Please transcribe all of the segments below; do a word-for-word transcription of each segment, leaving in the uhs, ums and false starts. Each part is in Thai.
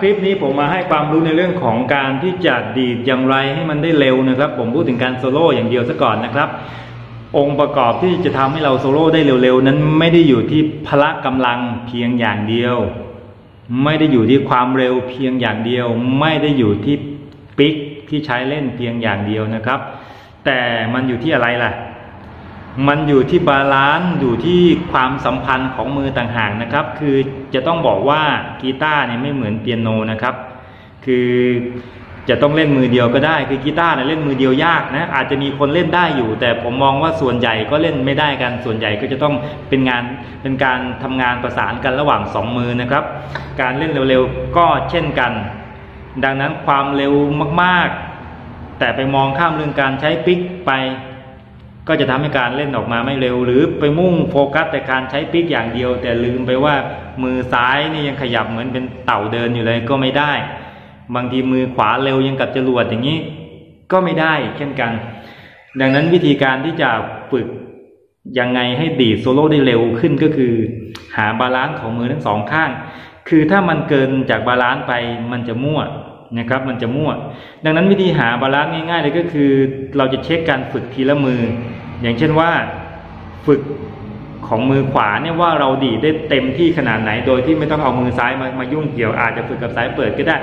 ลิปนี้ผมมาให้ความรู้ในเรื่องของการที่จะดีดอย่างไรให้มันได้เร็วนะครับผมพูดถึงการโซโล่อย่างเดียวซะก่อนนะครับองค์ประกอบที่จะทำให้เราโซโล่ได้เร็วๆนั้นไม่ได้อยู่ที่พละกำลังเพียงอย่างเดียวไม่ได้อยู่ที่ความเร็วเพียงอย่างเดียวไม่ได้อยู่ที่ปิกที่ใช้เล่นเพียงอย่างเดียวนะครับแต่มันอยู่ที่อะไรล่ะมันอยู่ที่บาลานซ์อยู่ที่ความสัมพันธ์ของมือต่างหากนะครับคือจะต้องบอกว่ากีตาร์เนี่ยไม่เหมือนเปียโนนะครับคือจะต้องเล่นมือเดียวก็ได้คือกีตาร์เนี่ยเล่นมือเดียวยากนะอาจจะมีคนเล่นได้อยู่แต่ผมมองว่าส่วนใหญ่ก็เล่นไม่ได้กันส่วนใหญ่ก็จะต้องเป็นงานเป็นการทำงานประสานกันระหว่างสองมือนะครับการเล่นเร็วๆก็เช่นกันดังนั้นความเร็วมากๆแต่ไปมองข้ามเรื่องการใช้ปิกไปก็จะทำให้การเล่นออกมาไม่เร็วหรือไปมุ่งโฟกัสแต่การใช้ปิกอย่างเดียวแต่ลืมไปว่ามือซ้ายนี่ยังขยับเหมือนเป็นเต่าเดินอยู่เลยก็ไม่ได้บางทีมือขวาเร็วยังกับจรวดอย่างนี้ก็ไม่ได้เช่นกันดังนั้นวิธีการที่จะฝึกยังไงให้ดีดโซโล่ได้เร็วขึ้นก็คือหาบาลานซ์ของมือทั้งสองข้างคือถ้ามันเกินจากบาลานซ์ไปมันจะมั่วนะครับมันจะมั่วดังนั้นวิธีหาบาลานซ์ง่ายๆเลยก็คือเราจะเช็คการฝึกทีละมืออย่างเช่นว่าฝึกของมือขวาเนี่ยว่าเราดีดได้เต็มที่ขนาดไหนโดยที่ไม่ต้องเอามือซ้ายมามายุ่งเกี่ยวอาจจะฝึกกับสายเปิดก็ได้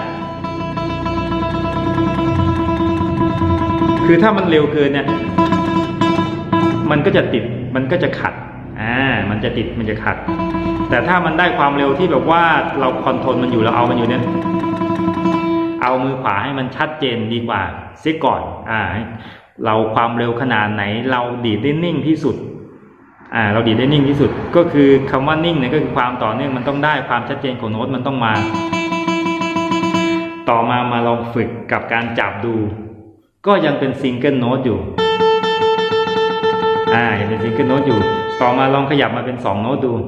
คือถ้ามันเร็วเกินเนี่ยมันก็จะติดมันก็จะขัดอ่ามันจะติดมันจะขัดแต่ถ้ามันได้ความเร็วที่แบบว่าเราคอนโทรลมันอยู่เราเอามันอยู่เนี่ยเอามือขวาให้มันชัดเจนดีกว่าเสียก่อนอ่าเราความเร็วขนาดไหนเราดีดได้นิ่งที่สุดอ่าเราดีดได้นิ่งที่สุดก็คือคำว่านิ่งเนี่ยก็คือความต่อเนื่องมันต้องได้ความชัดเจนของโน้ตมันต้องมาต่อมามาลองฝึกกับการจับดูก็ยังเป็นซิงเกิลโน้ตอยู่อ่ายังเป็นซิงเกิลโน้ตอยู่ต่อมาลองขยับมาเป็นสองโน้ตดู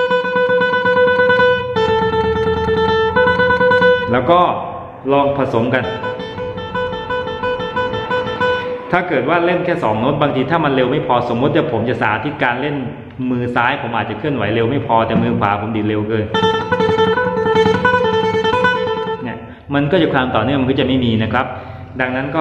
แล้วก็ลองผสมกันถ้าเกิดว่าเล่นแค่สองโน้ตบางทีถ้ามันเร็วไม่พอสมมติจะผมจะสาธิตการเล่นมือซ้ายผมอาจจะเคลื่อนไหวเร็วไม่พอแต่มือขวาผมดีดเร็วเกินเนี่ยมันก็จะความต่อเนื่องมันก็จะไม่มีนะครับดังนั้นก็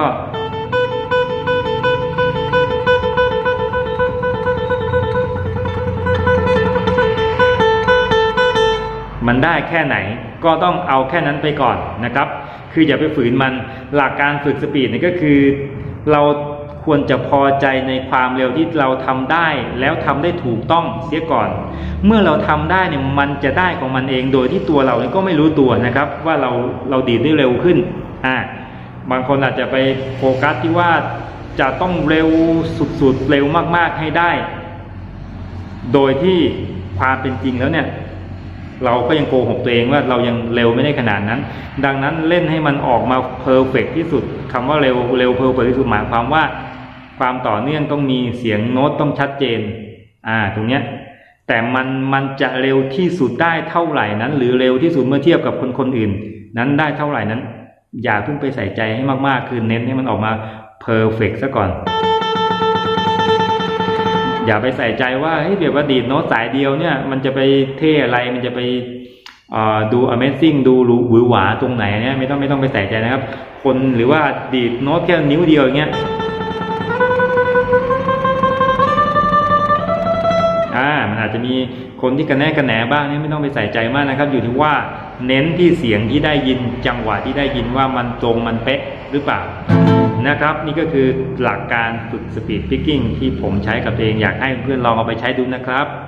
มันได้แค่ไหนก็ต้องเอาแค่นั้นไปก่อนนะครับคืออย่าไปฝืนมันหลักการฝึกสปีดนี่ก็คือเราควรจะพอใจในความเร็วที่เราทำได้แล้วทำได้ถูกต้องเสียก่อนเมื่อเราทำได้เนี่ยมันจะได้ของมันเองโดยที่ตัวเราเนี่ยก็ไม่รู้ตัวนะครับว่าเราเราดีดได้เร็วขึ้นอ่าบางคนอาจจะไปโฟกัสที่ว่าจะต้องเร็วสุดๆเร็วมากๆให้ได้โดยที่ความเป็นจริงแล้วเนี่ยเราก็ยังโกหกตัวเองว่าเรายังเร็วไม่ได้ขนาดนั้นดังนั้นเล่นให้มันออกมาเพอร์เฟกต์ที่สุดคำว่าเร็วเร็วเพอร์เฟกต์ที่สุดหมายความว่าความต่อเนื่องต้องมีเสียงโน้ตต้องชัดเจนอ่าตรงเนี้ยแต่มันมันจะเร็วที่สุดได้เท่าไหร่นั้นหรือเร็วที่สุดเมื่อเทียบกับคนคนอื่นนั้นได้เท่าไหร่นั้นอย่าเพิ่งไปใส่ใจให้มากๆคือเน้นให้มันออกมาเพอร์เฟกต์ซะก่อนอย่าไปใส่ใจว่าเฮ้ยเดี๋ยวว่าดีดโน้ตสายเดียวเนี่ยมันจะไปเท่อะไรมันจะไปดู Amazing ดูหวือหวาตรงไหนเนี่ยไม่ต้องไม่ต้องไปใส่ใจนะครับคนหรือว่าดีดโน้ตแค่นิ้วเดียวอย่างเงี้ยอ่ามันอาจจะมีคนที่กระแนกกระแหนบ้างนี่ไม่ต้องไปใส่ใจมากนะครับอยู่ที่ว่าเน้นที่เสียงที่ได้ยินจังหวะที่ได้ยินว่ามันตรงมันเป๊ะหรือเปล่านะครับนี่ก็คือหลักการฝึกสปีดพิกกิ้งที่ผมใช้กับตัวเองอยากให้เพื่อนลองเอาไปใช้ดูนะครับ